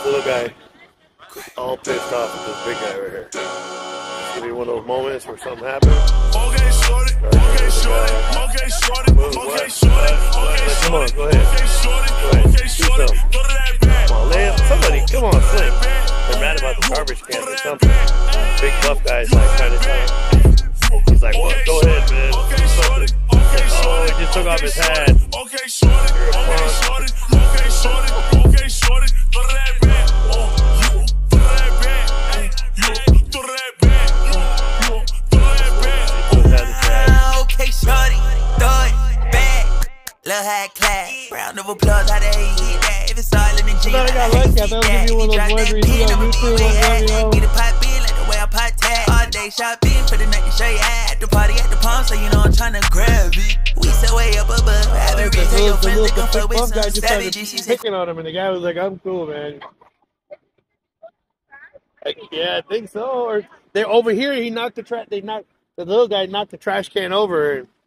little guy all pissed off at this big guy right here. It's gonna be one of those moments where something happens. Okay, shorty. Okay, shorty. Okay, shorty. Okay, shorty. Come on, go ahead. Go ahead. Do something. Come on, lay up. Somebody, come on, swing. They're mad about the garbage can or something. Big buff guy's like trying to tell him. He's like, well, go ahead, man. Do something. Oh, he just took off his hat. Okay, shorty. You're a punk. Okay, shorty. Okay, shorty. Okay, shorty. Throw that back. You throw that back. You throw that back. You throw that back. Okay, shorty. Throw it back. Lil' high class. Round of applause. How they hit that? If it's silent and G, I got lucky. I thought it was gonna be one of those ones where you see on YouTube or whatever. Get a pot bill like the way I pot tag. All day shopping for the night to show you at the party at the palm, so you know I'm trying to grab it. We still way up above. Average, tell your friends to come fuck with some savages. She said, picking on him, and the guy was like, "I'm cool, man." Like, yeah, I think so. Or they're over here. He knocked the trash. The little guy knocked the trash can over.